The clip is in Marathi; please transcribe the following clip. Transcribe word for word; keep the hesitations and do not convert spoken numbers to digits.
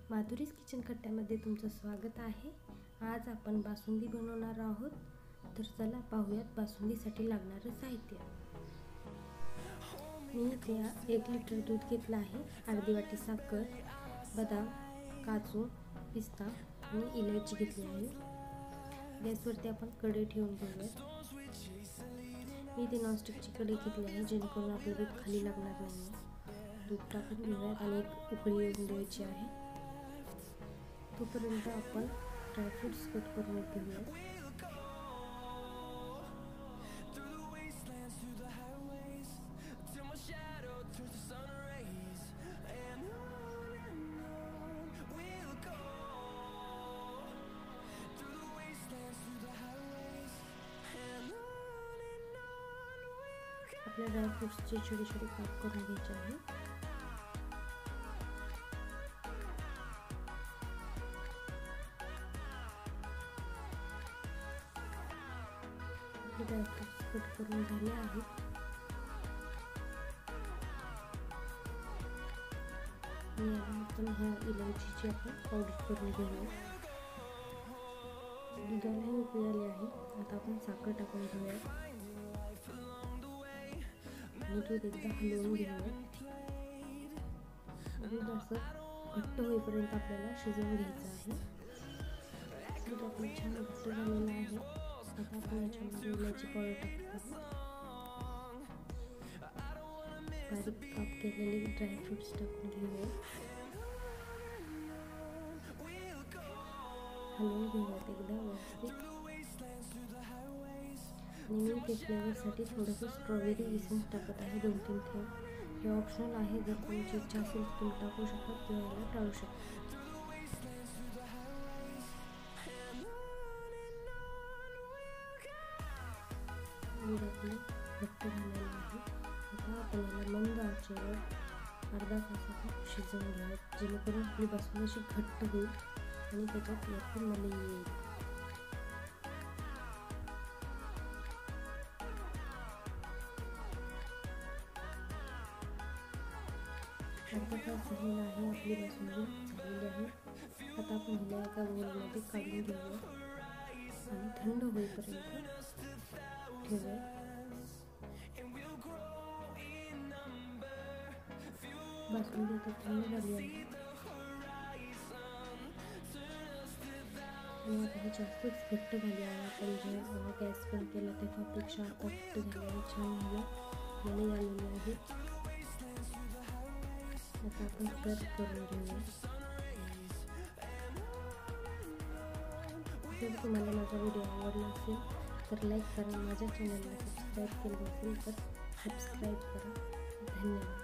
माधुरीज किचन कट्ट्यामध्ये तुमचं स्वागत आहे। आज आपण बासुंदी बनवणार आहोत। तर चला पाहूयात बासुंदीसाठी लागणारे साहित्य। मी इथे एक लिटर दूध घेतलं आहे, अर्धी वाटी साखर, बदाम, काजू, पिस्ता आणि इलायची घेतली आहे। गॅसवरती आपण कढई ठेवून घेऊयात। मी इथे नॉनस्टिकची कढई घेतली आहे, जेणेकरून आपलं दूध खाली लागणार नाही। दूध टाकून घेऊयात आणि एक उकळी येऊन द्यायची आहे। तोपर्यंत आपण ड्रायफ्रूट्स कट करून घेऊयात। आपल्या ड्रायफ्रूट्सचे छोटे छोटे काप करून घ्यायचे आहे। ड्रायफ्रूट्स कट करून झाले आहेत। आपण ह्या इलायचीची आपण पावडर करून घेऊया। दुधाला उकळी आली आहे, आता आपण साखर टाकून घेऊया आणि दूध एकदा हलवून घेऊया। दूध असं घट्ट होईपर्यंत आपल्याला शिजवून घ्यायचं आहे। दूध आपलं छान घट्ट झालेलं आहे। आता आपण याच्यामध्ये इलायची पावडर टाकतो, बारीक काप केलेले ड्रायफ्रूट्स टाकून घेऊया, हलवून घेऊयात एकदा व्यवस्थित। आणि मी ते फ्लेवरसाठी थोडंसं स्ट्रॉबेरी इसेन्स टाकत आहे, दोन तीन थेंब। हे ऑप्शनल आहे, जर तुमची इच्छा असेल तर तुम्ही टाकू शकता किंवा याला टाळू शकता। दूध आपलं घट्ट झालेलं आहे। आता आपण याला मंद आचेवर अर्धा तासाचा शिजवून घ्या, जेणेकरून आपली बासुंदी अशी घट्ट होईल आणि त्याच्यात वरती मलाई येईल। अर्धा तास झालेला आहे, आपली बासुंदी झालेली आहे। आता आपण हिला एका बोलमध्ये काढून घेऊया आणि थंड होईपर्यंत ठेवूया। बासुंदी आता थंड झाली आहे आणि आता ही जास्तच घट्ट झाली आहे। आपण जेव्हा गॅस बंद केला तेव्हापेक्षा आता घट्ट झाली आहे, छान मलाई आलेली आहे। आता आपण सर्व करून घेऊया। जर तुम्हाला माझा व्हिडिओ आवडला असेल तर लाईक करा, माझ्या चॅनलला सबस्क्राईब केलं नसेल तर सबस्क्राईब करा। धन्यवाद।